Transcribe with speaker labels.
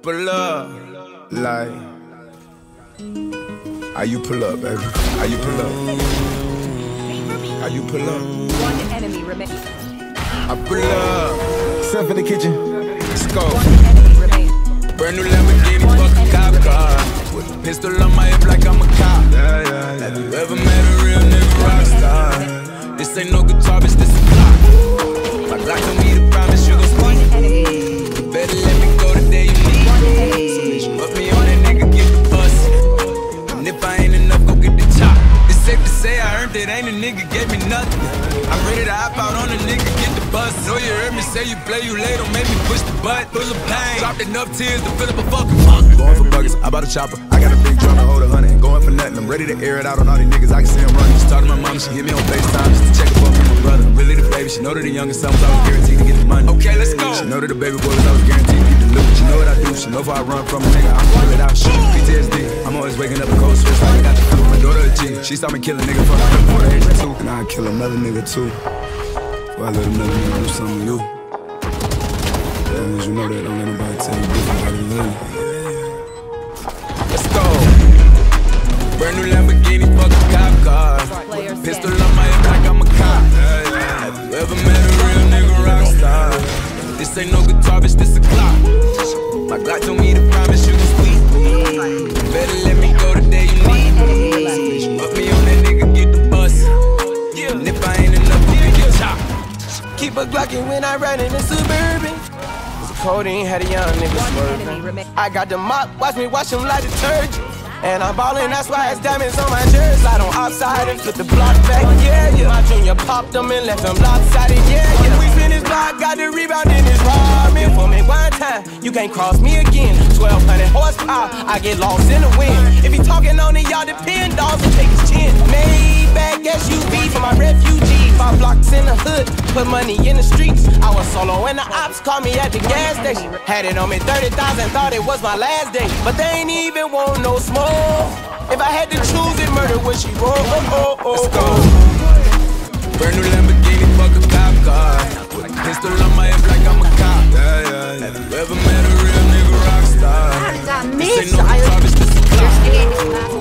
Speaker 1: pull up, like. How you pull up, baby? How you pull up? How you pull up?
Speaker 2: One enemy remains.
Speaker 1: I pull up.
Speaker 3: Step in the kitchen.
Speaker 1: Let's go.
Speaker 2: One enemy remains.
Speaker 1: Brand new Lamborghini, fuck a cop car. With a pistol on my hip like I'm a cop. Have you ever met a real nigga rock star? This ain't no guitar, bitch, this a clock. My Glock told me to promise you gon'
Speaker 2: One
Speaker 1: speak.
Speaker 2: enemy.
Speaker 1: You better let me go the day you need.
Speaker 2: One enemy.
Speaker 1: So bitch, put me on that nigga, get the bus. And if I ain't enough, go get the chop. It's safe to say I earned it, ain't a nigga gave me nothing. I'm ready to hop out on a nigga, get the bus. Know you heard me say you play, you late, don't make me push the butt. Full of pain, dropped enough tears to fill up a fucking bucket. Going for buckets, I bought a chopper. I got a big drum to hold 100. Ain't going for nothing, I'm ready to air it out on all these niggas. I can see them running. Just talk to my mom, she hit me on FaceTime just to check up on my brother. I'm really the baby, she know that the youngest son was always guaranteed to get the money. Okay, let's go. She know that the baby boy was always guaranteed to get the loot. She know what I do, she know if I run from a nigga, I'm pull it out, shoot. PTSD, I'm always waking up a cold sweats like I got the flu. My daughter a G, she saw me kill a nigga from the age of 2. And I'd kill another nigga too. Before I let another nigga do something to you. As long as you know that, don't let nobody tell you different how to live. Let's go. Brand new Lamborghini, fuck a cop car. Pistol on my hip like I'm a cop. Have you ever met a real nigga rock star? This ain't no guitar, bitch, this a clock. My Glock told me to promise you gon' squeeze me. You better let me go the day you need me. So bitch, put me on that nigga, get the bus. And if I ain't enough, go get your chop.
Speaker 4: Keep a Glockin' when I ride in the Suburban. Codeine had a young nigga
Speaker 2: One enemy
Speaker 4: swerving.
Speaker 2: remains.
Speaker 4: I got the mop, watch me wash him like detergent. And I'm ballin', that's why it's diamonds on my jersey. Slide on outside and flip the block back, yeah, yeah. My junior popped them and left them lopsided, yeah, yeah. We finished block, got the rebound in his ramen. For me one time, you can't cross me again. 1200 horsepower, I get lost in the wind. If he talking on it, y'all depend, dogs will take his chin. Maybach SUV for my refugees. 5 blocks in the hood, put money in the streets. I was solo and the ops called me at the gas station. Had it on me 30,000, thought it was my last day. But they ain't even want no smoke. If I had to choose it, murder would she roll?
Speaker 1: Let's go. Brand new Lamborghini, fuck a cop car. With a pistol on my hip like I'm a cop. Have you ever met a real nigga rock star?
Speaker 2: That
Speaker 1: This ain't no guitar, bitch, this a clock.